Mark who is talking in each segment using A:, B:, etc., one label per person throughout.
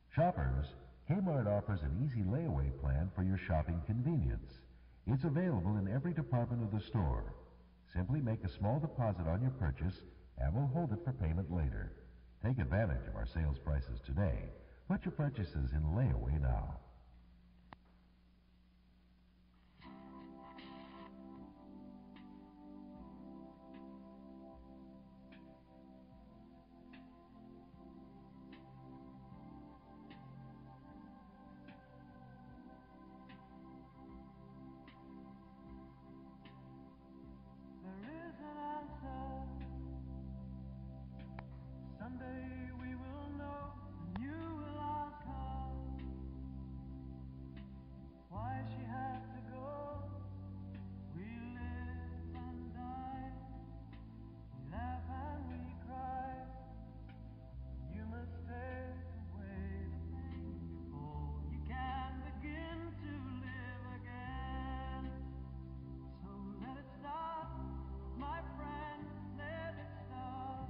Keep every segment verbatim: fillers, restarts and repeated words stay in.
A: Shoppers, KMArt offers an easy layaway plan for your shopping convenience. It's available in every department of the store. Simply make a small deposit on your purchase and we'll hold it for payment later. Take advantage of our sales prices today. Put your purchases in layaway now.
B: Someday we will know, and you will ask her why she had to go. We live and die, we laugh and we cry. You must take away the pain before you can begin to live again. So let it start, my friend, let it start.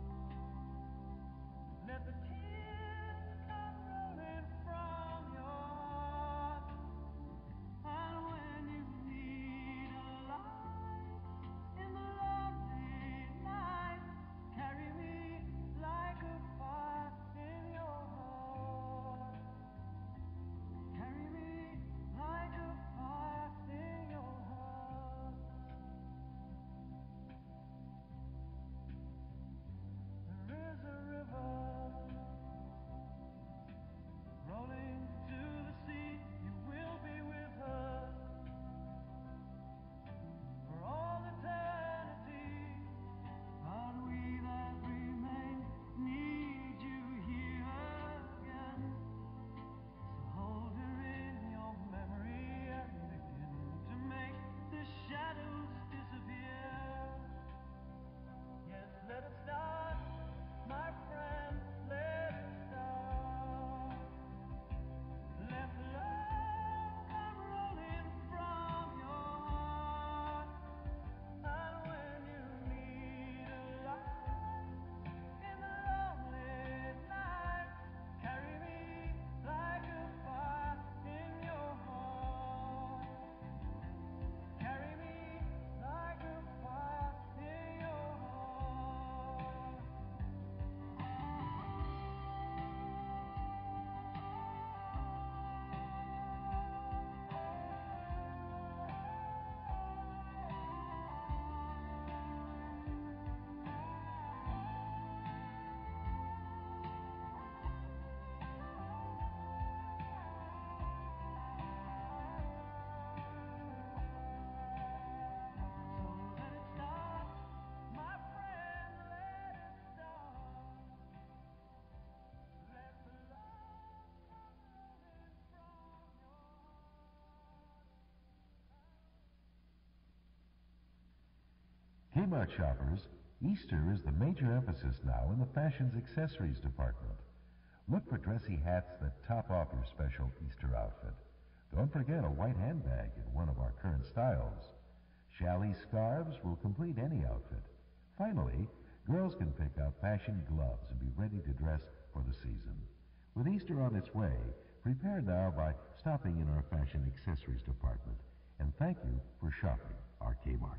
B: Let the tears come rolling from your heart. And when you need a light in the lonely night, carry me like a fire in your heart. Carry me like a fire in your heart. There is a river rolling to the sea, you will be with her for all eternity. But we that remain need you here again. So hold her in your memory and begin to make the shadows disappear. Yes, let it start, my friend, let it start. Let love come rolling from your heart. And when you need a light in the lonely night, carry me like a fire in your heart. Carry me like a fire in your heart. So let it start, my friend, let it start. Let the love come rolling from your heart.
A: KMArt shoppers, Easter is the major emphasis now in the fashions accessories department. Look for dressy hats that top off your special Easter outfit. Don't forget a white handbag in one of our current styles. Challis scarves will complete any outfit. Finally, girls can pick out fashion gloves and be ready to dress for the season. With Easter on its way, prepare now by stopping in our fashion accessories department. And thank you for shopping our KMArt.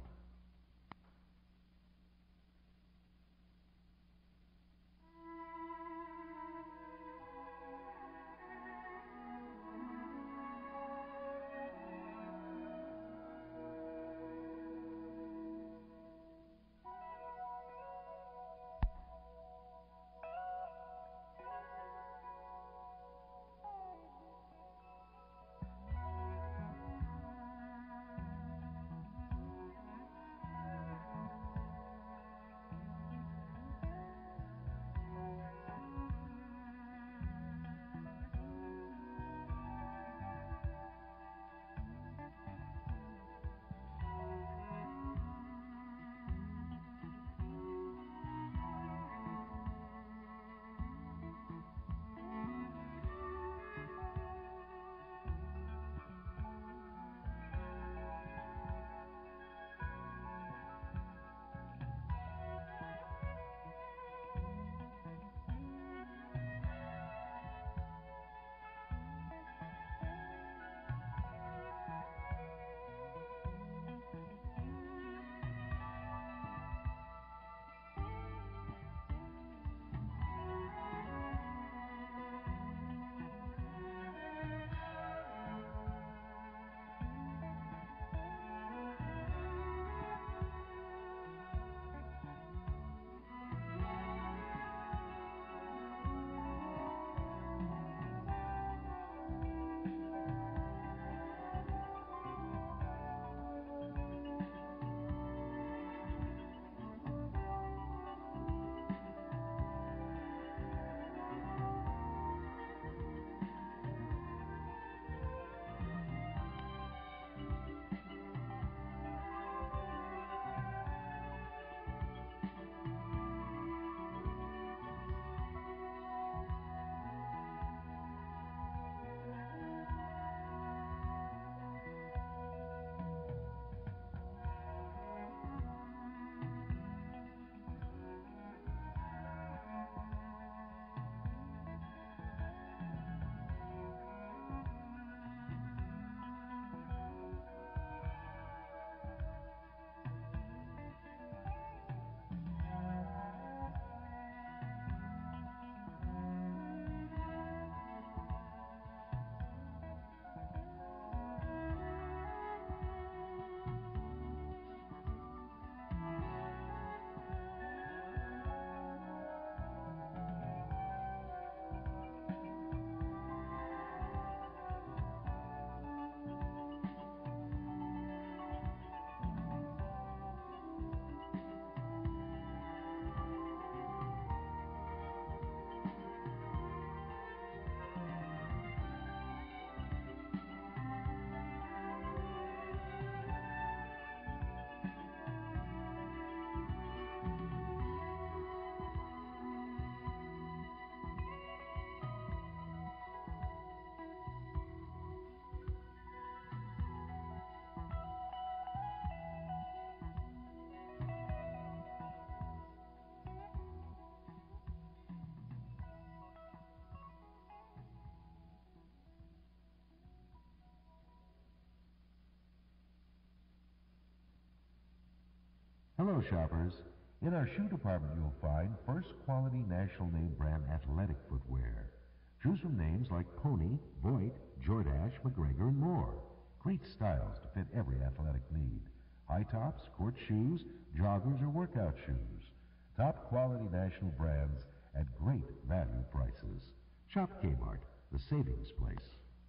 A: Hello, shoppers. In our shoe department, you'll find first quality national name brand athletic footwear. Choose from names like Pony, Voigt, Jordache, McGregor, and more. Great styles to fit every athletic need. High tops, court shoes, joggers, or workout shoes. Top quality national brands at great value prices. Shop Kmart, the savings place.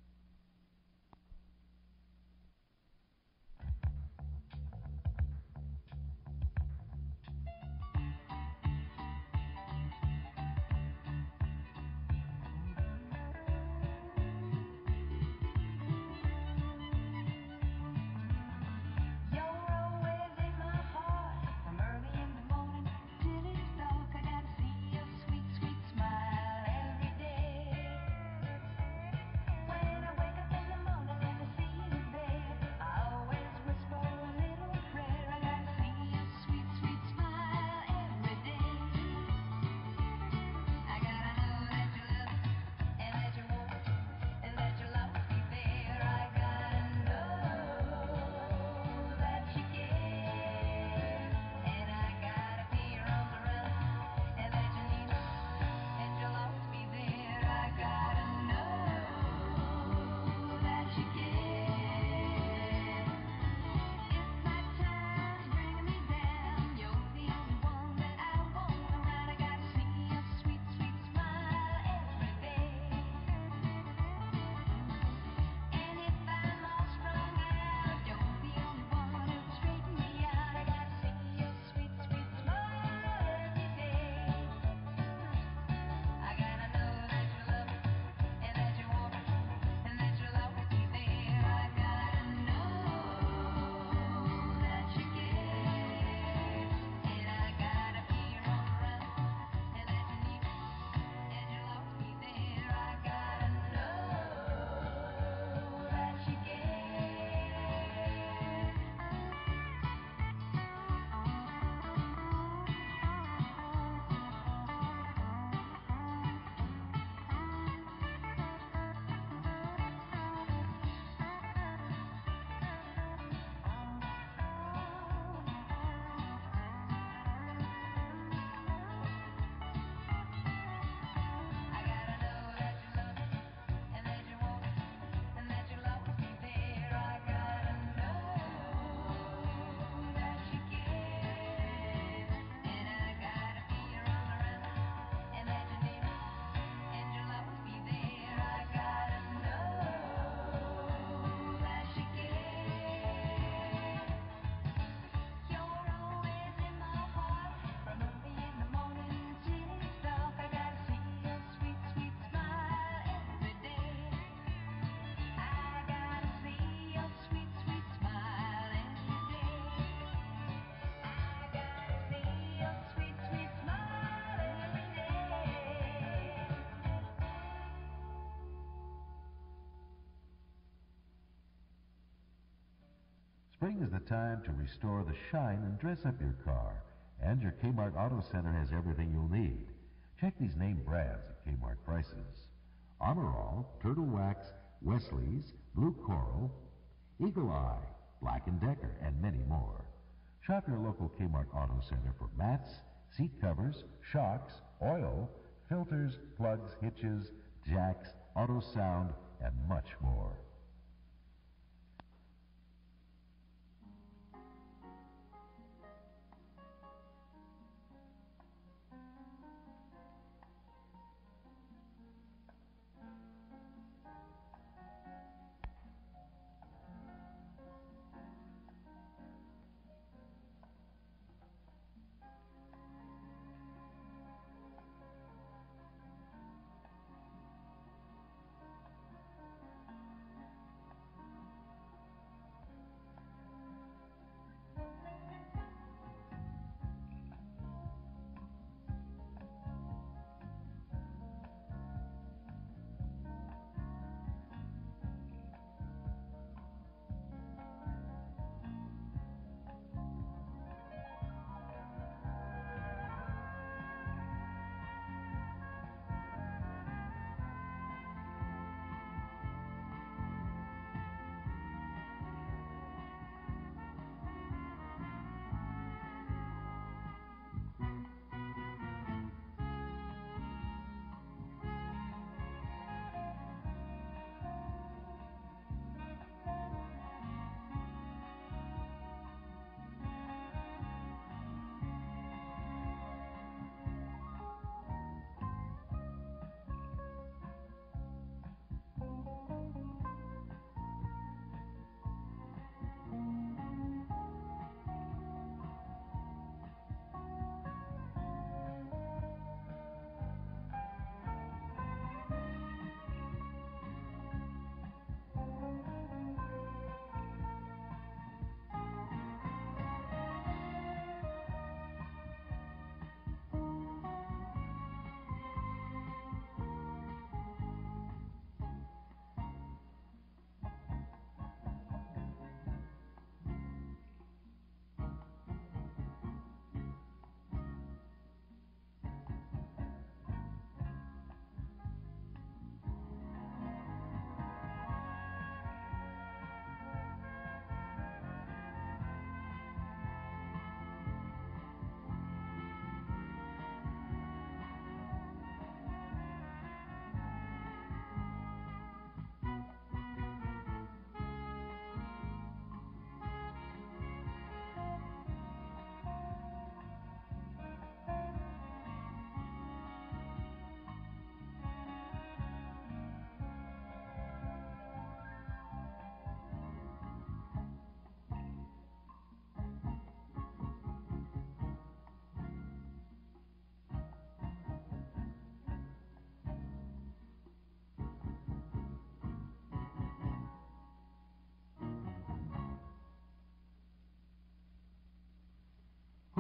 A: Spring is the time to restore the shine and dress up your car. And your Kmart Auto Center has everything you'll need. Check these name brands at Kmart prices. Armor All, Turtle Wax, Wesley's, Blue Coral, Eagle Eye, Black and Decker, and many more. Shop your local Kmart Auto Center for mats, seat covers, shocks, oil, filters, plugs, hitches, jacks, auto sound, and much more.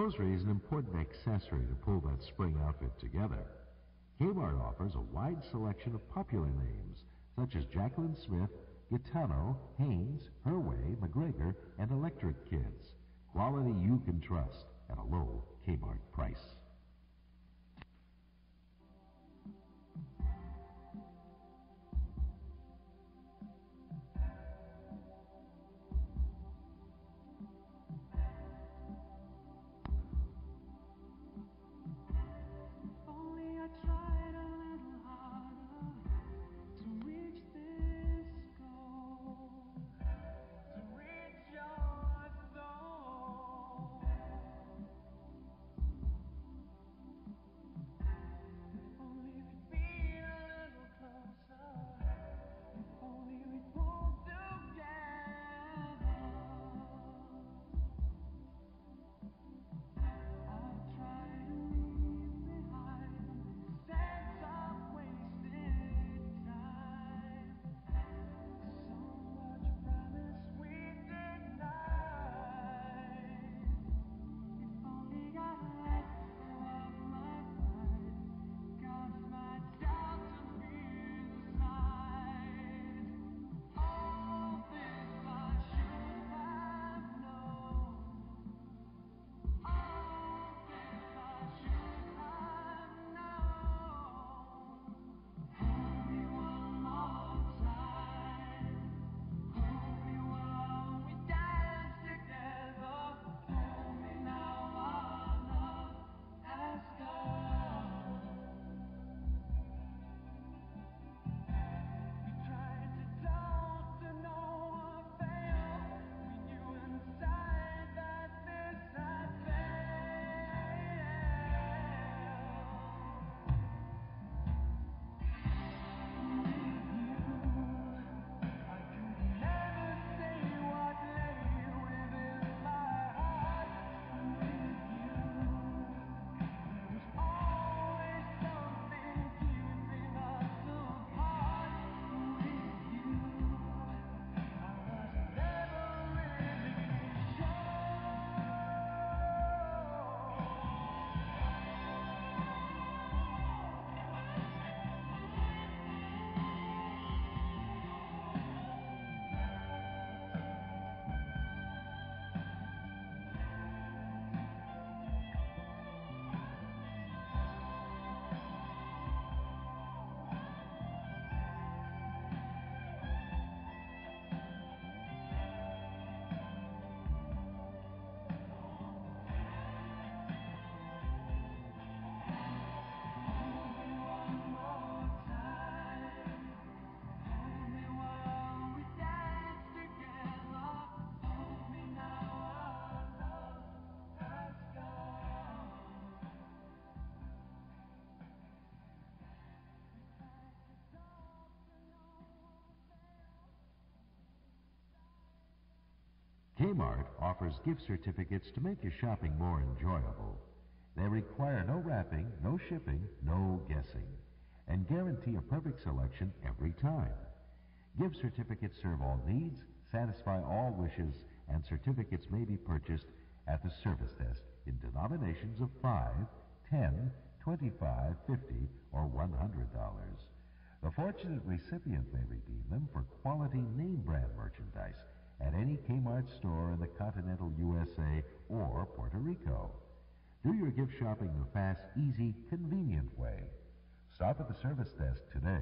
A: Hosiery is an important accessory to pull that spring outfit together. KMArt offers a wide selection of popular names, such as Jacqueline Smith, Gitano, Haynes, Herway, McGregor, and Electric Kids. Quality you can trust at a low KMArt price.
B: Only I tried a little harder to reach this goal, to reach your soul. If only we'd been a little closer, if only we'd pulled together. I've tried to leave behind this sense of wasted time. So much promise we denied. If only I'd let go of my pride, caused myself to feel aside. All this I should have known. All this I should have known. Hold me one more time. Hold me while we dance together. Hold me now our love has gone. We tried to talk to no avail. We knew inside that this had failed. With you, I could never say what lay within my heart. With you, there was always something keeping us apart. With you, I was never really sure. Hold me one more time. Hold me while we dance together. Hold me now our love has gone. We tried to talk to no avail.
A: KMArt offers gift certificates to make your shopping more enjoyable. They require no wrapping, no shipping, no guessing, and guarantee a perfect selection every time. Gift certificates serve all needs, satisfy all wishes, and certificates may be purchased at the service desk in denominations of five, ten, twenty-five, fifty, or one hundred dollars. The fortunate recipient may redeem them for quality name brand merchandise at any KMArt store in the continental U S A or Puerto Rico. Do your gift shopping the fast, easy, convenient way. Stop at the service desk today.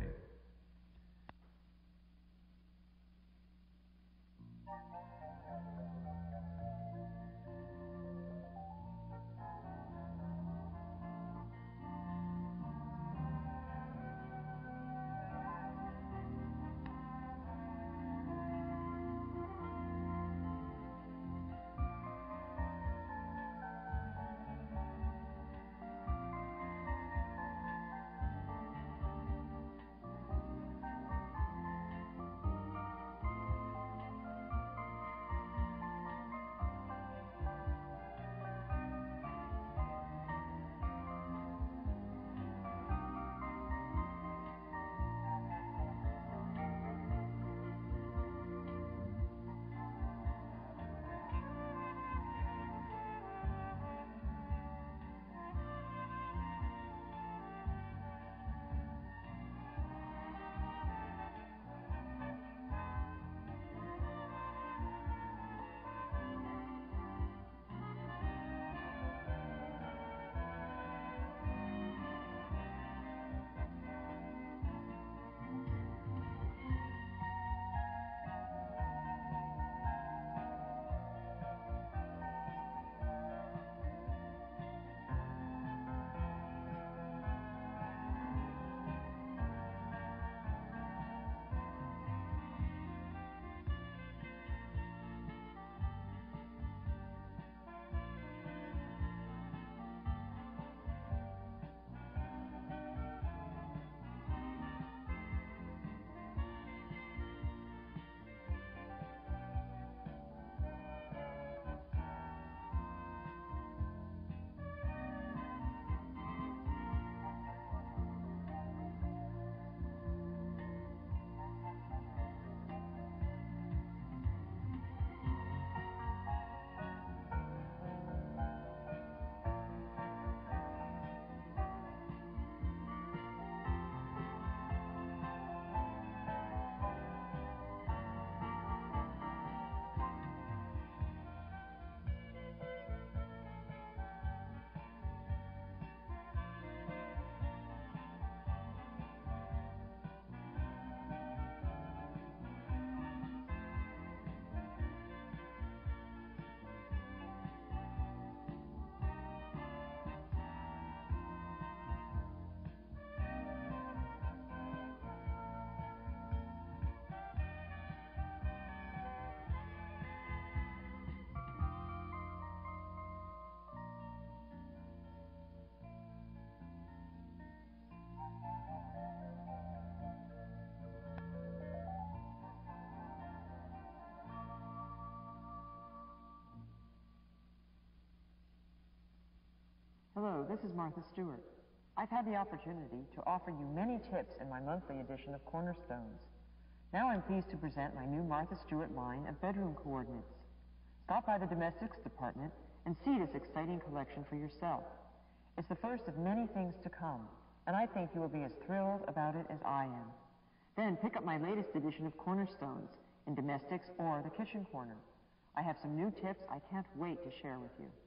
C: Hello, this is Martha Stewart. I've had the opportunity to offer you many tips in my monthly edition of Cornerstones. Now I'm pleased to present my new Martha Stewart line of bedroom coordinates. Stop by the domestics department and see this exciting collection for yourself. It's the first of many things to come, and I think you will be as thrilled about it as I am. Then pick up my latest edition of Cornerstones in domestics or the kitchen corner. I have some new tips I can't wait to share with you.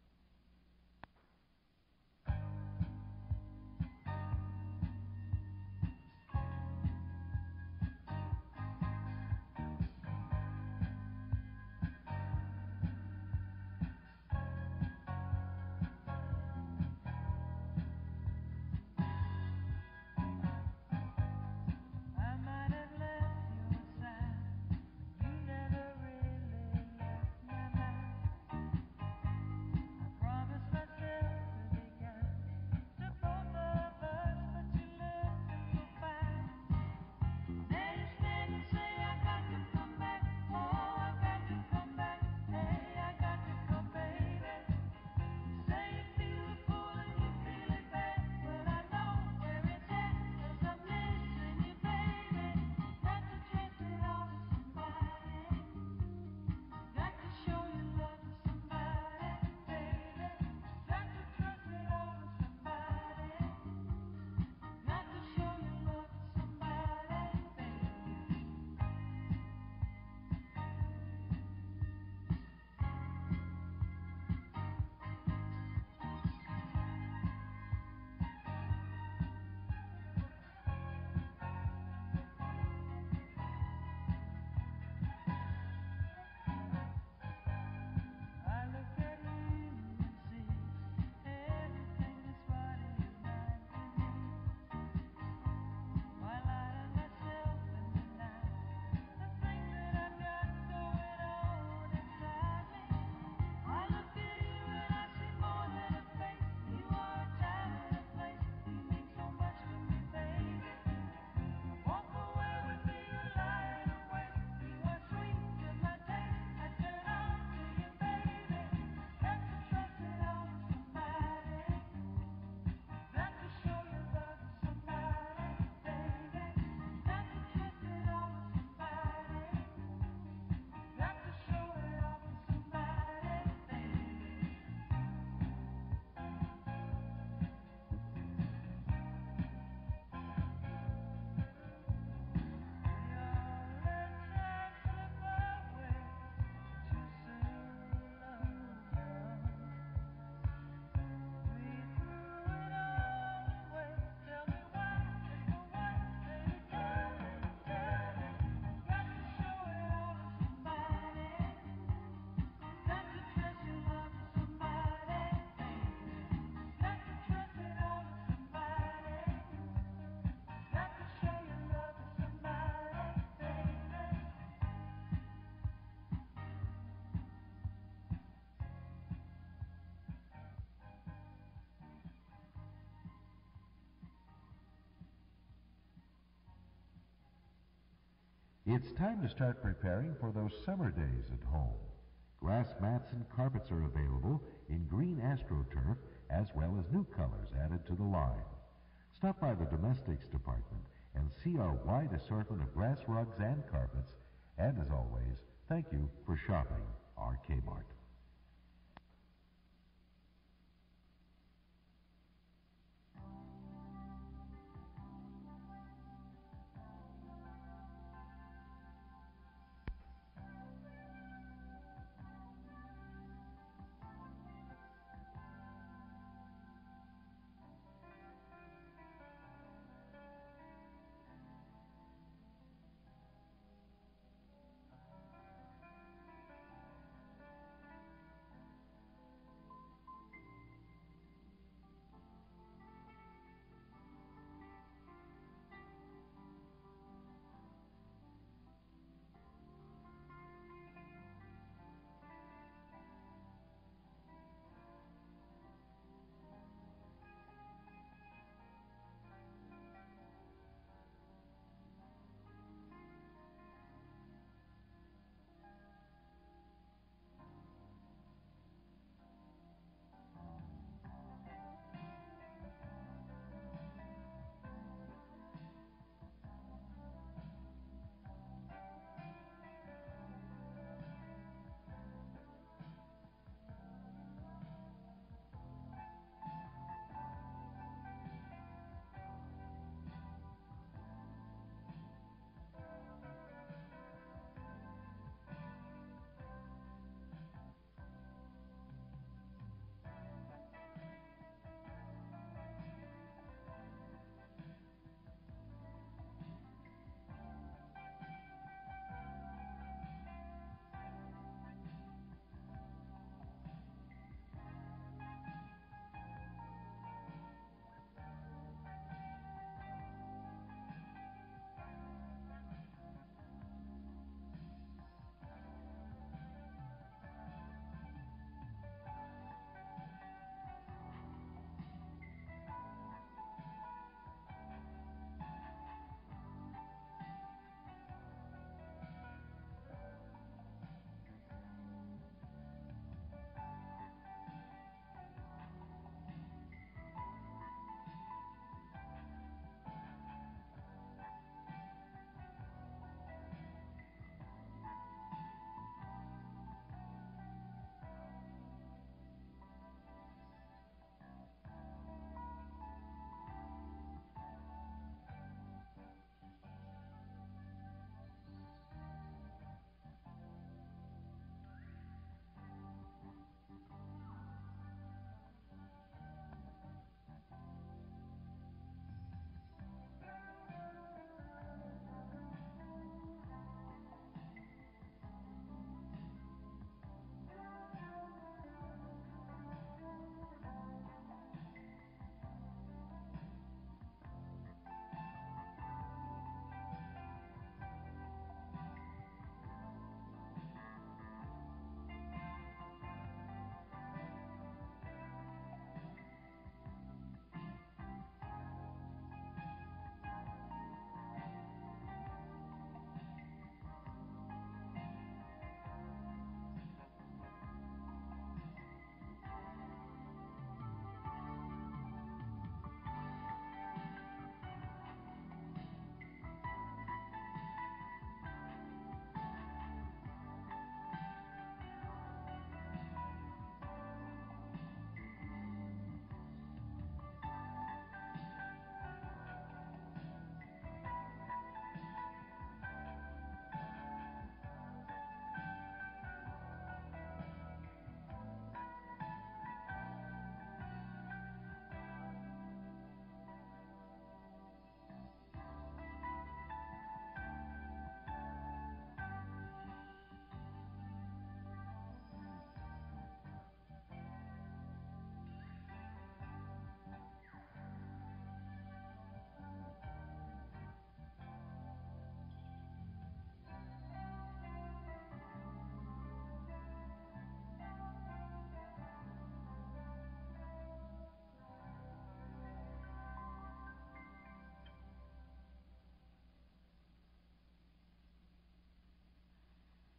B: I might have left your side, you never really left my mind. I promised myself to be kind to both of us, but you left so fine. Then you stand and say I got to come back, oh I got to come back, hey I got to come baby. Say you feel the pull and you feel it bad, but I know where it's at, 'cause I'm missing you baby. Got to trust it all to somebody, got to show your love to somebody, baby. Got to trust it all to somebody, got to show your love to somebody, baby. I look at you and see everything this body is mine to me. While I let myself in the night, the things that I've got going on inside me. I look at you and I see more than a face. You are a time and a place. You mean so much to me, baby. Walk away with me, you're lying awake. You are sweet to my taste. I turn on to you, baby. Got to trust it all to somebody. Got to show your love to somebody, baby. Got to trust it all to somebody. Got to show it all to somebody, baby. We all let time slip away too soon, love. We threw it all away. Tell me why, just for what? Baby, tell me, tell me. Got to show it all to somebody. Got to trust your love to somebody, baby. Got to trust it all to somebody. Got to show your love to somebody, baby.
A: It's time to start preparing for those summer days at home. Grass mats and carpets are available in green AstroTurf as well as new colors added to the line. Stop by the domestics department and see our wide assortment of grass rugs and carpets. And as always, thank you for shopping our KMArt.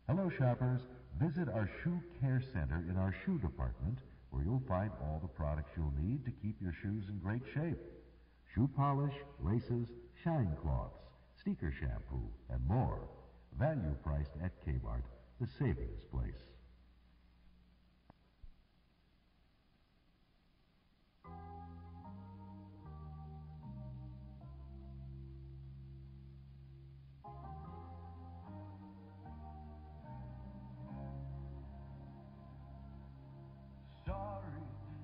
A: Hello, shoppers. Visit our Shoe Care Center in our shoe department, where you'll find all the products you'll need to keep your shoes in great shape. Shoe polish, laces, shine cloths, sneaker shampoo, and more. Value priced at KMArt, the savings place.
B: Sorry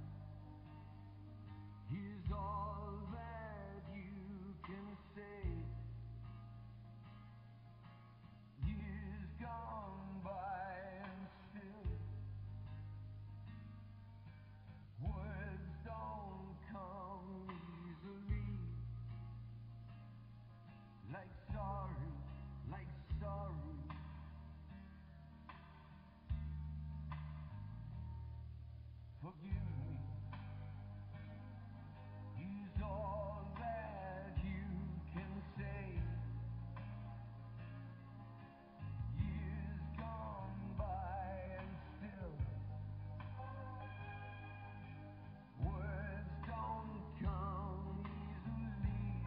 B: is all that you can say. Years gone by and still words don't come easily. Like sorry, like sorry. Forgive me is all that you can say. Years gone by and still words don't come easily.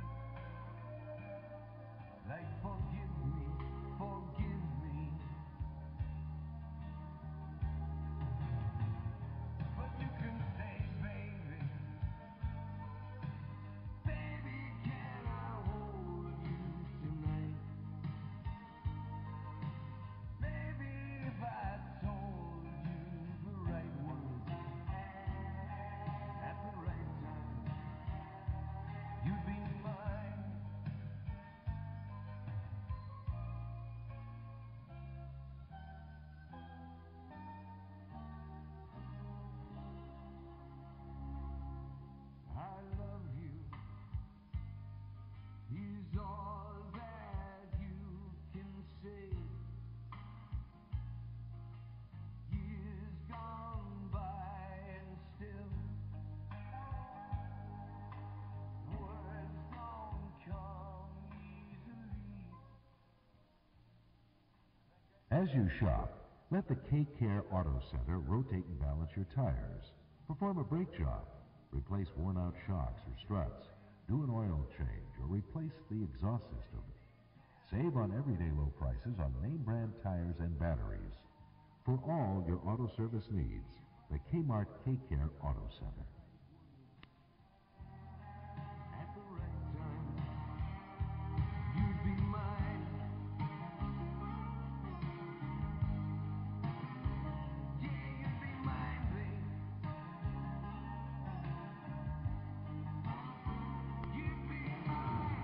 B: Like forgive me, forgive me. But you can say, baby, baby, can I hold you tonight? Maybe if I told you the right words at the right time, you'd be mine. I love you is all that you can say. Years gone by and still words don't come easily.
A: As you shop, let the K-Care Auto Center rotate and balance your tires. Perform a brake job. Replace worn-out shocks or struts. Do an oil change or replace the exhaust system. Save on everyday low prices on name brand tires and batteries. For all your auto service needs, the KMArt K-Care Auto Center.
B: At the right time, you'd be mine. Yeah, you'd be mine, babe. You'd be mine.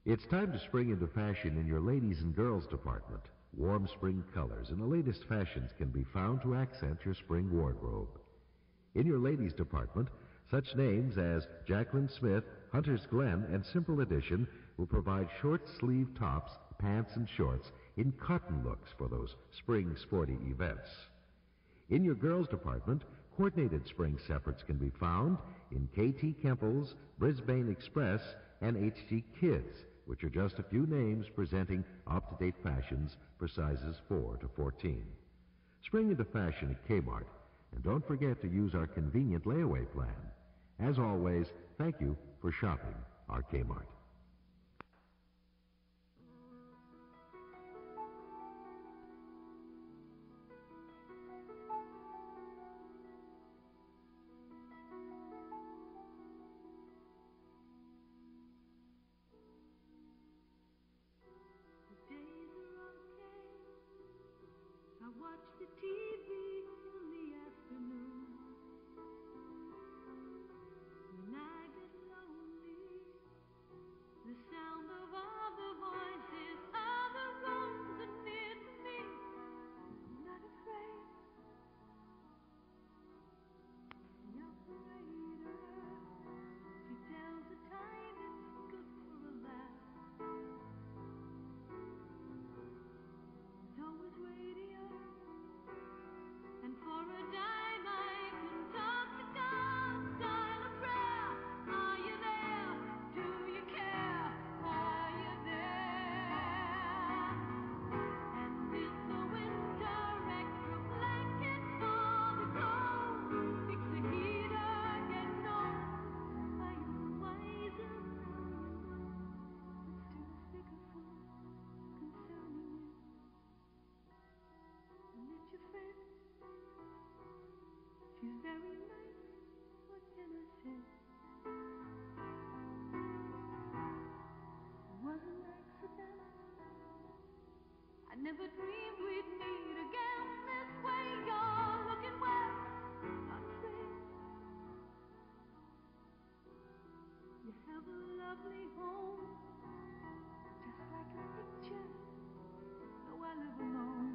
A: It's time to spring into fashion in your ladies and girls department. Warm spring colors and the latest fashions can be found to accent your spring wardrobe. In your ladies department, such names as Jacqueline Smith, Hunter's Glen, and Simple Edition will provide short sleeve tops, pants, and shorts in cotton looks for those spring sporty events. In your girls department, coordinated spring separates can be found in K T Kemples, Brisbane Express, and H G Kids, which are just a few names presenting up-to-date fashions for sizes four to fourteen. Spring into fashion at KMArt, and don't forget to use our convenient layaway plan. As always, thank you for shopping our KMArt.
B: I watch the T V in the afternoon. When I get lonely, the sound of other voices, other rooms are near to me. I'm not afraid. The operator, she tells the time it's good for a laugh. There's always radio. And for a dime I can talk to God, dial a prayer. Are you there? Do you care? Are you there? And in the winter, extra blanket for the cold. Fix the heater, get known. Are you wiser now you know? But still a speakerphone concerning you. I met your friend. She's very nice, what can I say? It was an accident. I never dreamed we'd meet again this way. You're looking west, not straight. You have a lovely home, just like a picture, though I live alone.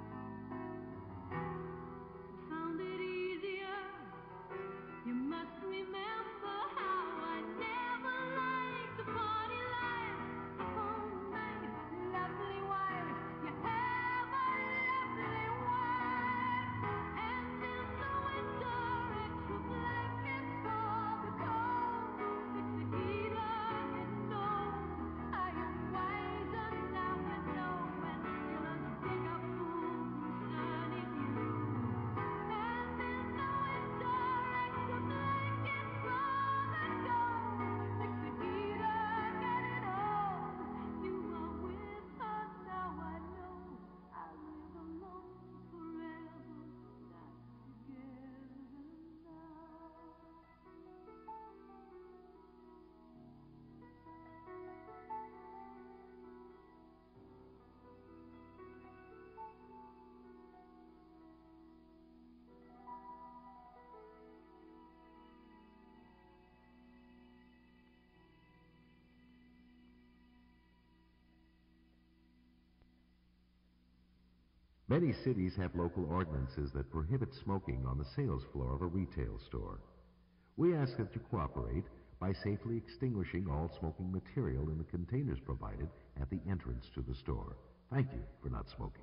B: I found it easier. You must remember how I never liked the party life. Oh, my lovely wife, you have a lovely wife. And in the winter, extra blankets for the cold. Fix the heater, get known. I am wiser now, you know, and still a stick-up fool concerning you. And in the winter, extra blankets for the cold. Fix the heater, get it on. You are with her now, I know. I live alone forever, not together now.
A: Many cities have local ordinances that prohibit smoking on the sales floor of a retail store. We ask that you cooperate by safely extinguishing all smoking material in the containers provided at the entrance to the store. Thank you for not smoking.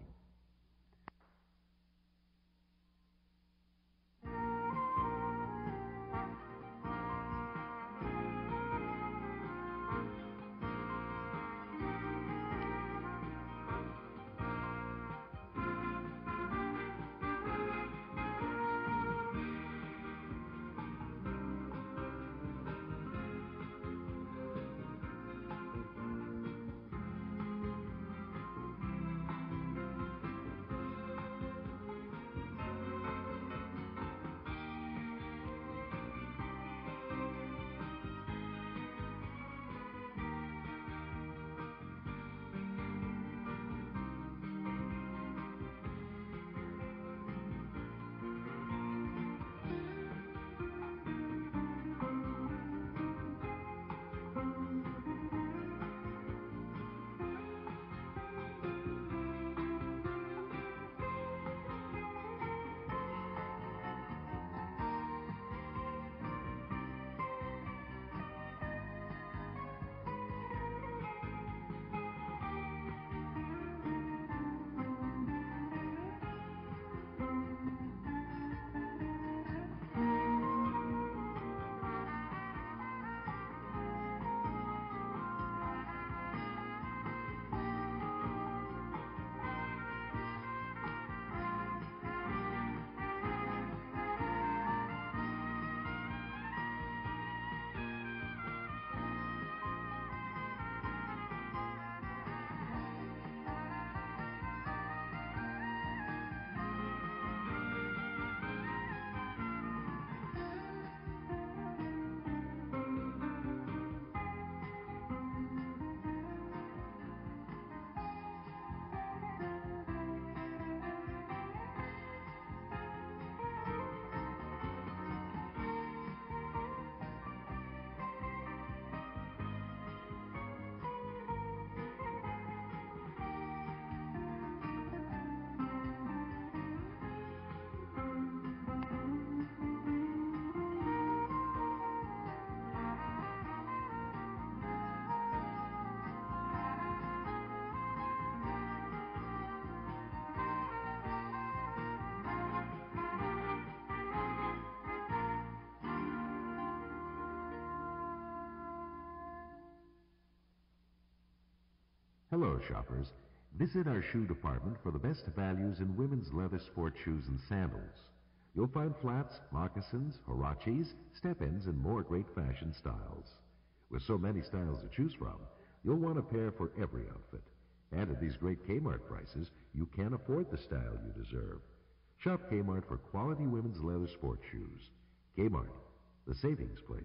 A: Hello, shoppers. Visit our shoe department for the best values in women's leather sport shoes and sandals. You'll find flats, moccasins, huaraches, step-ins, and more great fashion styles. With so many styles to choose from, you'll want a pair for every outfit. And at these great Kmart prices, you can afford the style you deserve. Shop Kmart for quality women's leather sport shoes. Kmart, the savings place.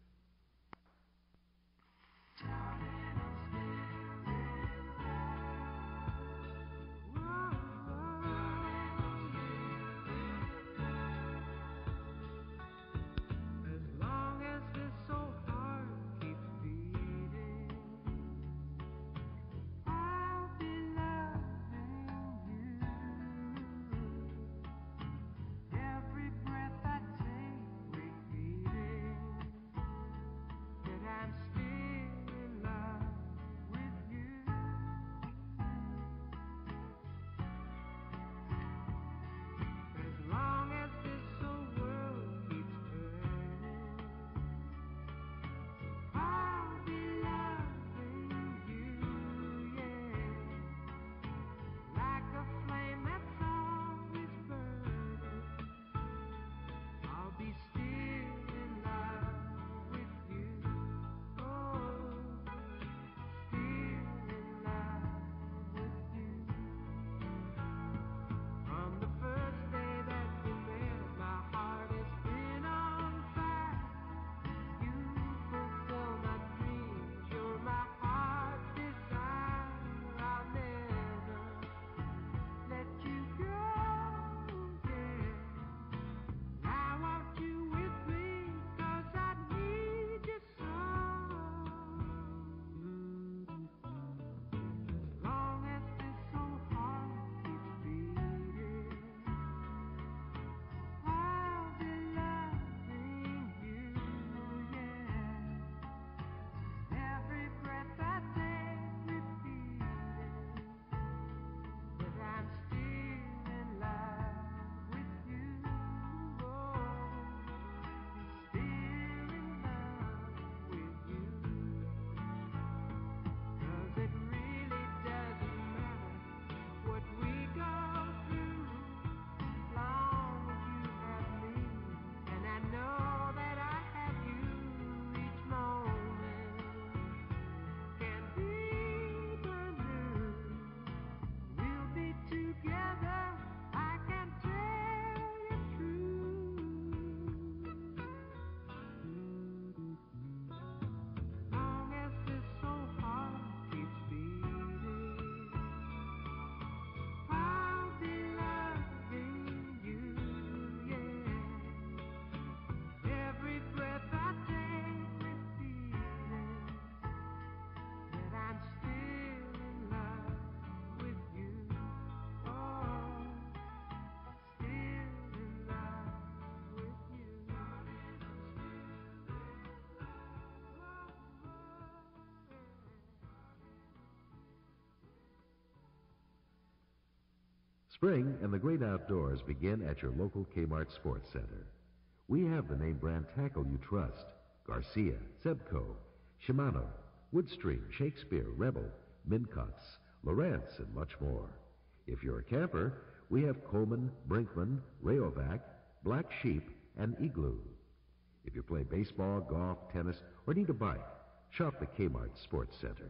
A: Spring and the great outdoors begin at your local Kmart Sports Center. We have the name brand tackle you trust: Garcia, Zebco, Shimano, Woodstream, Shakespeare, Rebel, Mincots, Lowrance, and much more. If you're a camper, we have Coleman, Brinkman, Rayovac, Black Sheep, and Igloo. If you play baseball, golf, tennis, or need a bike, shop the Kmart Sports Center.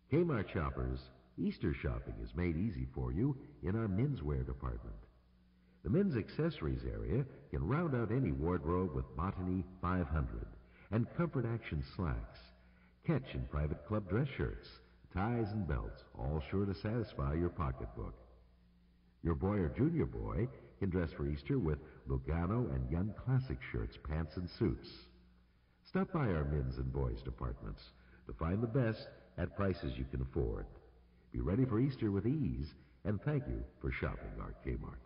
A: Kmart shoppers, Easter shopping is made easy for you in our menswear department. The men's accessories area can round out any wardrobe with Botany five hundred and Comfort Action slacks. Catch and private club dress shirts, ties and belts, all sure to satisfy your pocketbook. Your boy or junior boy can dress for Easter with Lugano and Young Classic shirts, pants, and suits. Stop by our men's and boys departments to find the best at prices you can afford. Be ready for Easter with ease, and thank you for shopping our Kmart.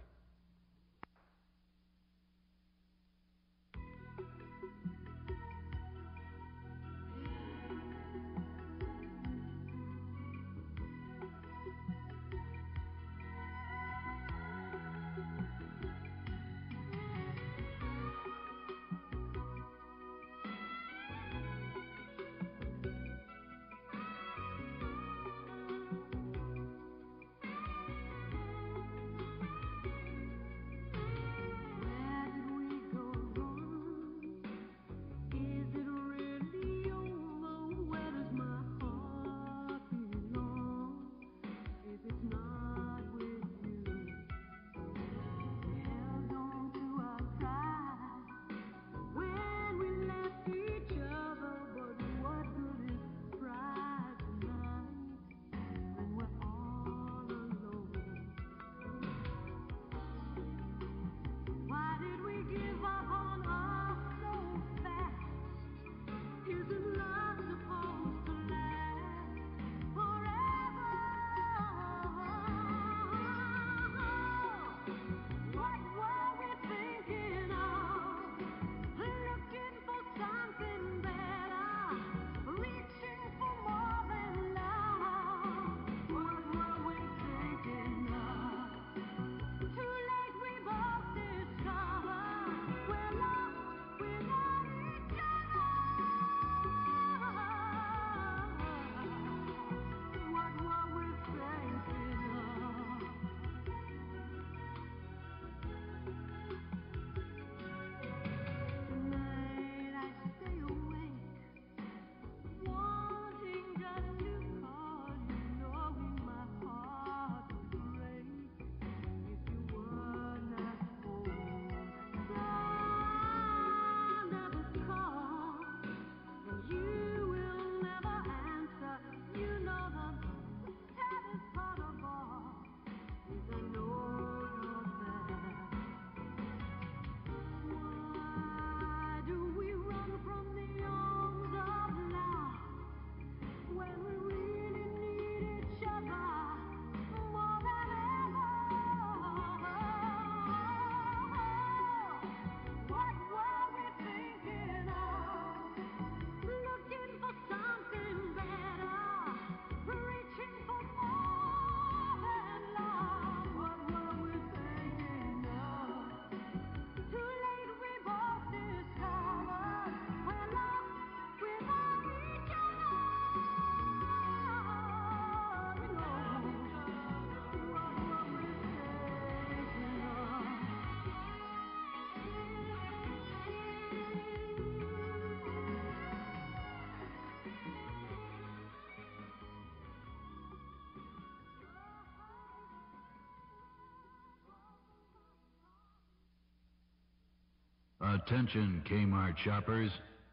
D: Attention, Kmart shoppers.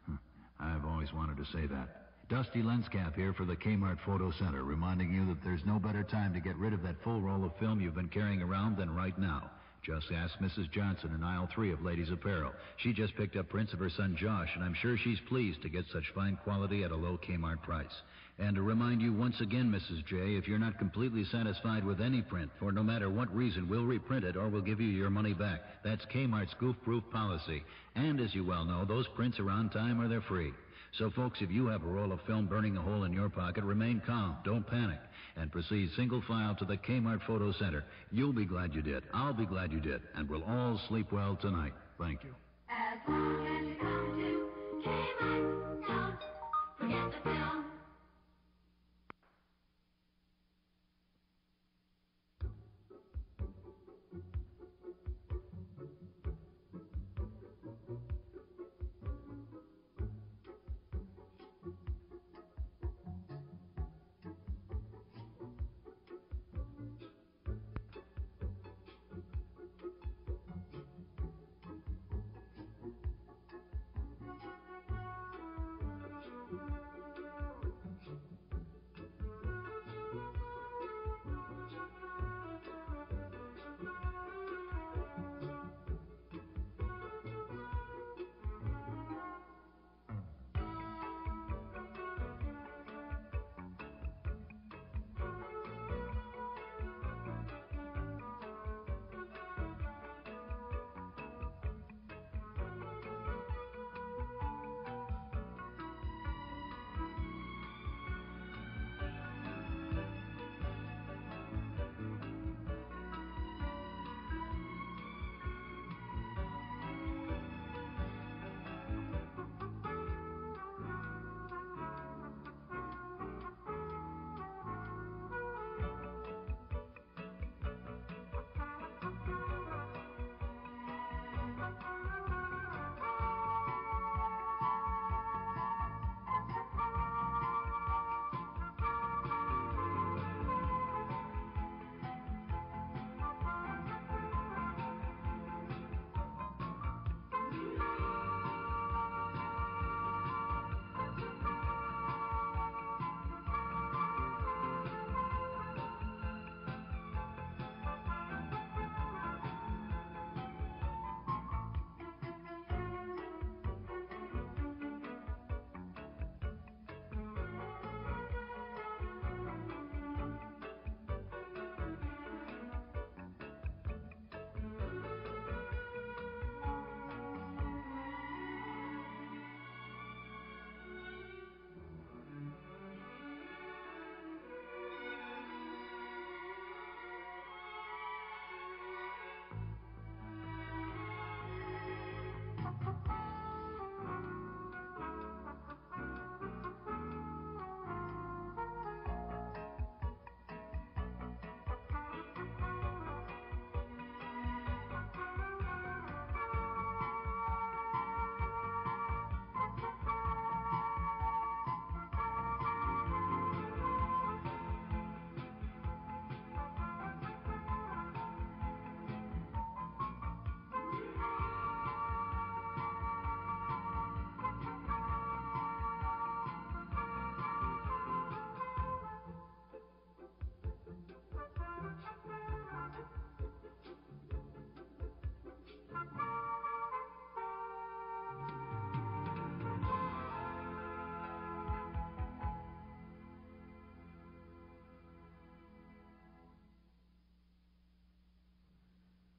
D: I've always wanted to say that. Dusty Lenscap here for the Kmart Photo Center, reminding you that there's no better time to get rid of that full roll of film you've been carrying around than right now. Just ask Missus Johnson in aisle three of Ladies Apparel. She just picked up prints of her son Josh, and I'm sure she's pleased to get such fine quality at a low Kmart price. And to remind you once again, Missus J, if you're not completely satisfied with any print, for no matter what reason, we'll reprint it or we'll give you your money back. That's Kmart's goof-proof policy. And as you well know, those prints are on time or they're free. So, folks, if you have a roll of film burning a hole in your pocket, remain calm, don't panic, and proceed single file to the Kmart Photo Center. You'll be glad you did. I'll be glad you did. And we'll all sleep well tonight. Thank you.
E: As long as you come to Kmart, don't forget the film.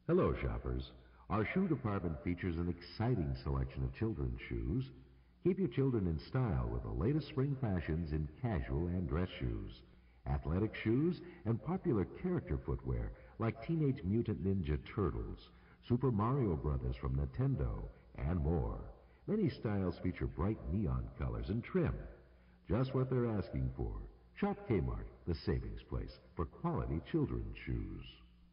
A: Hello, shoppers. Our shoe department features an exciting selection of children's shoes. Keep your children in style with the latest spring fashions in casual and dress shoes, athletic shoes, and popular character footwear like Teenage Mutant Ninja Turtles, Super Mario Brothers from Nintendo, and more. Many styles feature bright neon colors and trim. Just what they're asking for. Shop Kmart, the savings place for quality children's shoes.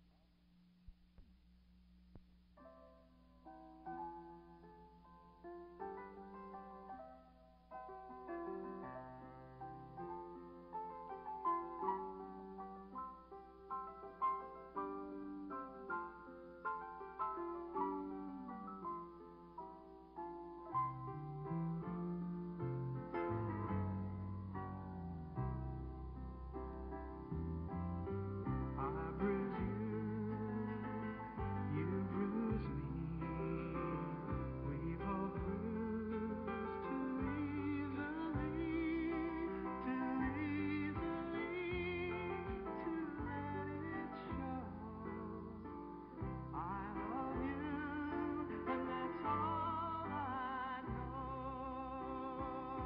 B: I bruise you, you bruise me. We've all bruised too easily, too easily to let it show. I love you, and that's all I know.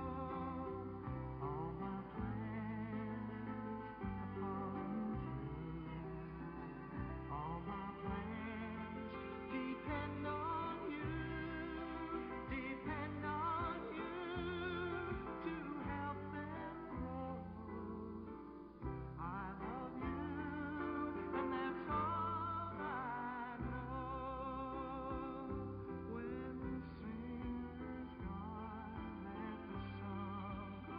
B: All my plans have fallen through. All my plans depend on you, depend on you to help them grow. I love you, and that's all I know. When the singer's gone, let the song go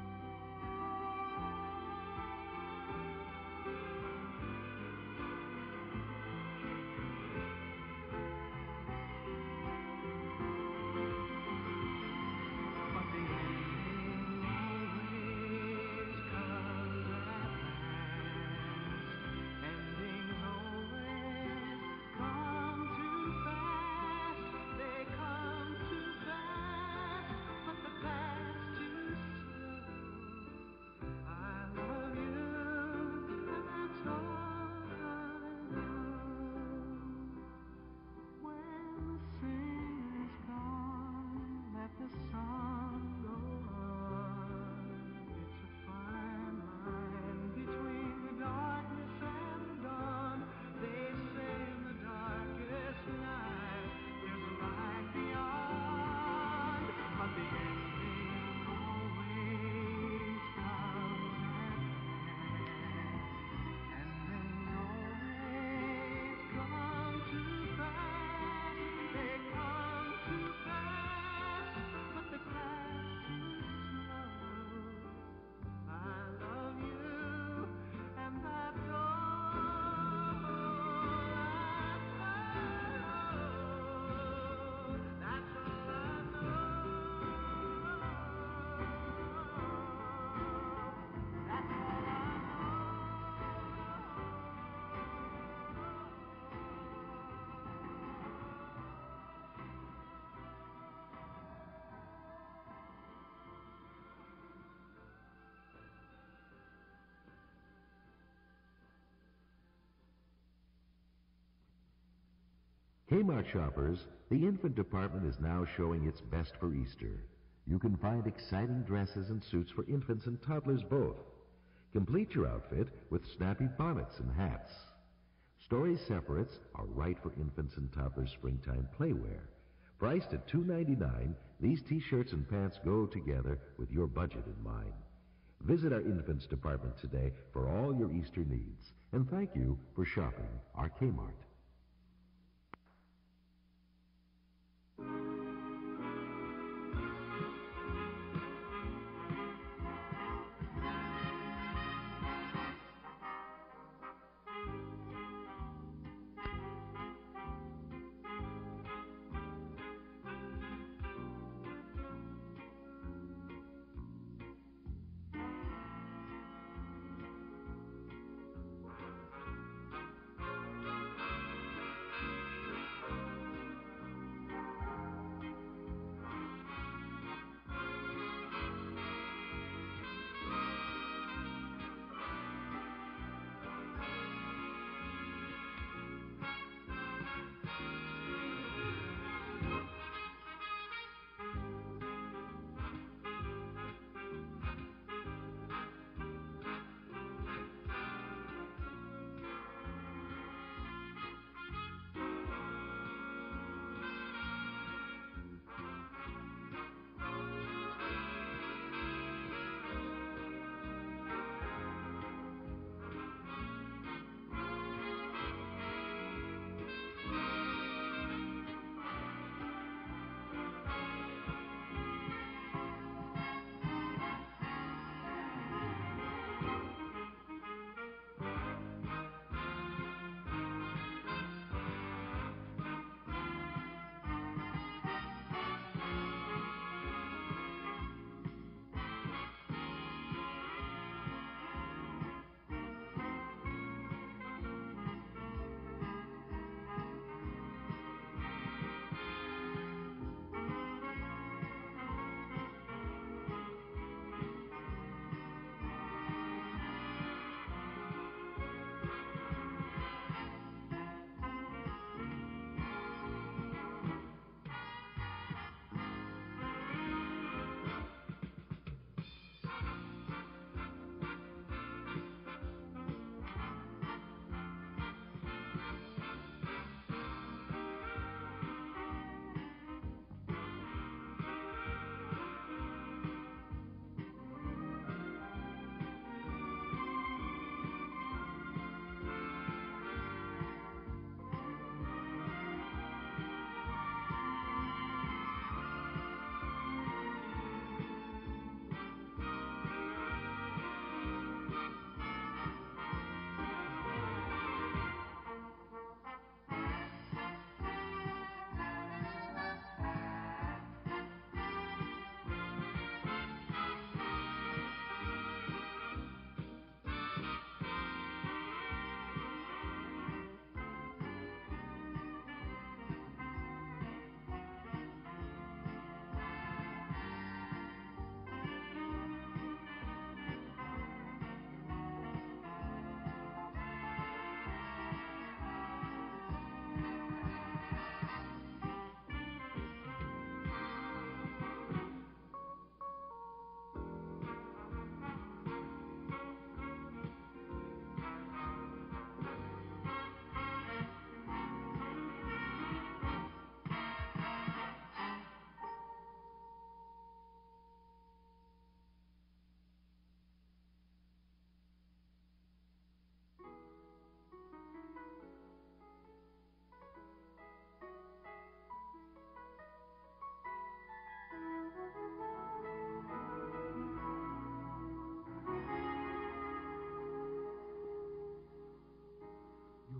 B: on. But the ending always comes at last. Endings always come too fast. They come too fast, but the past too slow. I love you, and that's all I know. When the singer's gone, let the song go on. It's a fine line between the darkness and the dawn. They say in the darkest night there's a light beyond, but the ending always comes at last. Endings always come too fast. They come too fast, but the past too slow. I love you, and that's all I know. That's all I know. That's all I
A: Kmart shoppers, the infant department is now showing its best for Easter. You can find exciting dresses and suits for infants and toddlers both. Complete your outfit with snappy bonnets and hats. Story separates are right for infants and toddlers springtime playwear. Priced at two ninety-nine, these t-shirts and pants go together with your budget in mind. Visit our infants department today for all your Easter needs. And thank you for shopping our Kmart.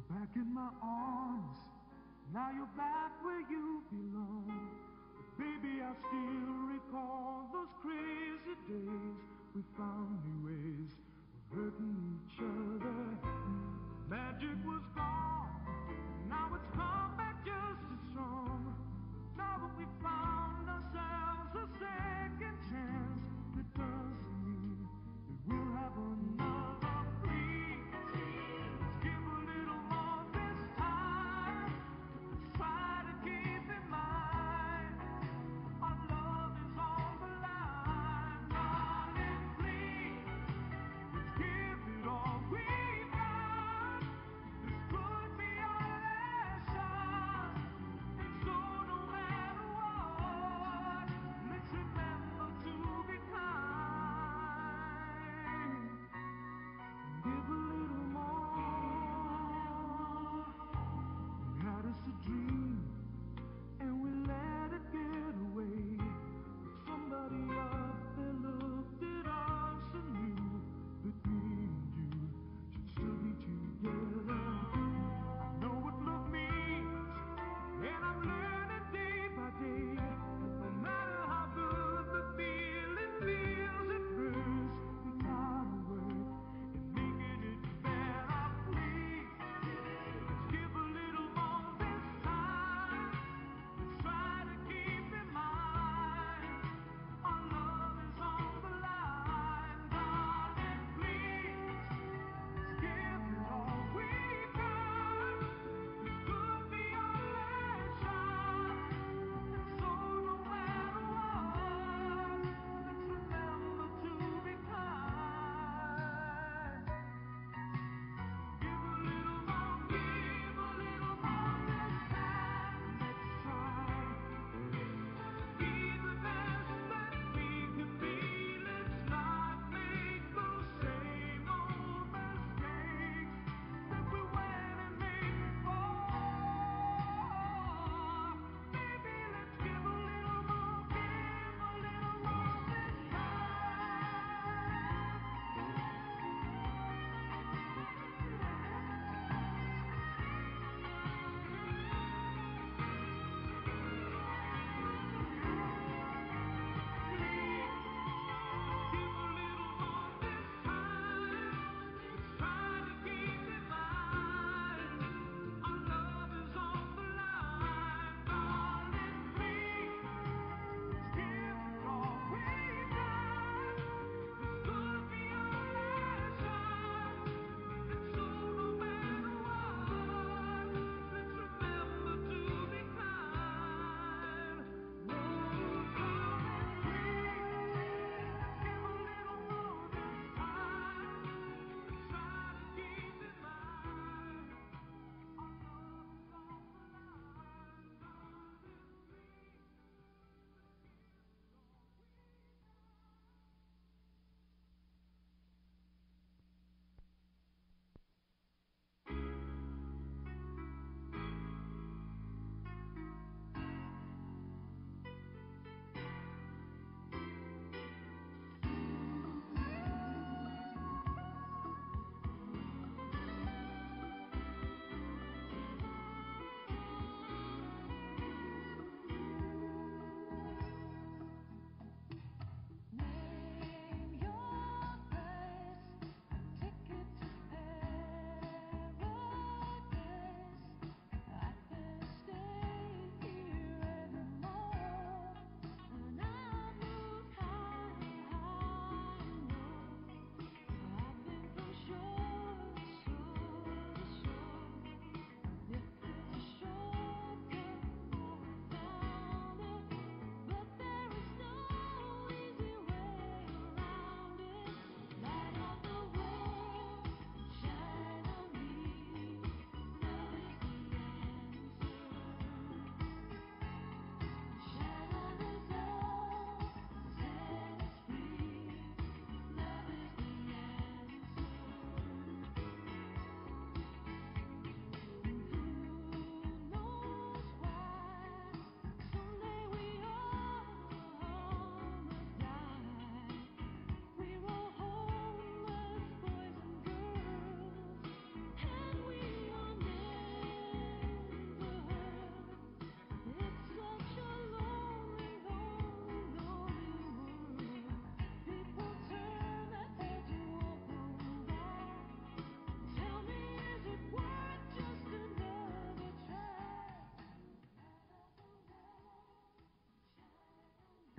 B: back in my arms. Now you're back where you belong. But baby, I still recall those crazy days. We found new ways of hurting each other. Magic was gone. Now it's come back just as strong. Now that we found ourselves a second chance, that doesn't mean that we'll have another. Please, let's give a little more this time. Try to keep in mind our love is on the line. Darling, please,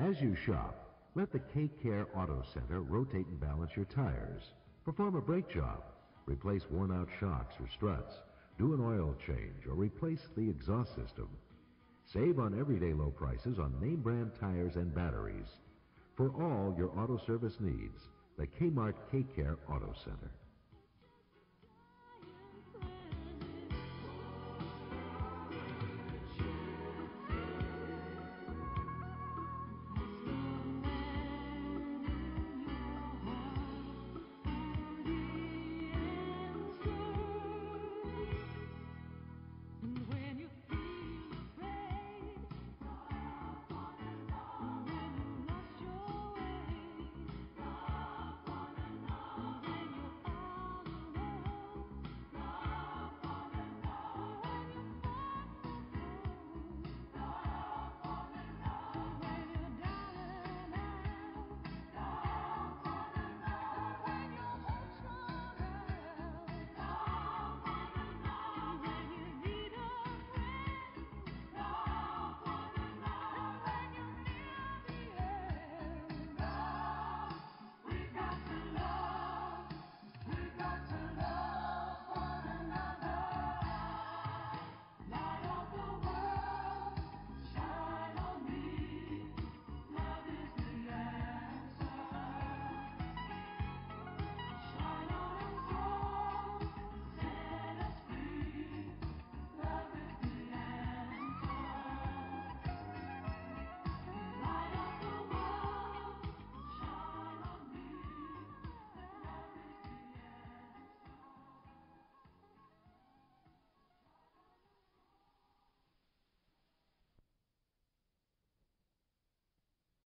A: As you shop, let the K-Care Auto Center rotate and balance your tires. Perform a brake job. Replace worn-out shocks or struts. Do an oil change or replace the exhaust system. Save on everyday low prices on name brand tires and batteries. For all your auto service needs, the KMArt K-Care Auto Center.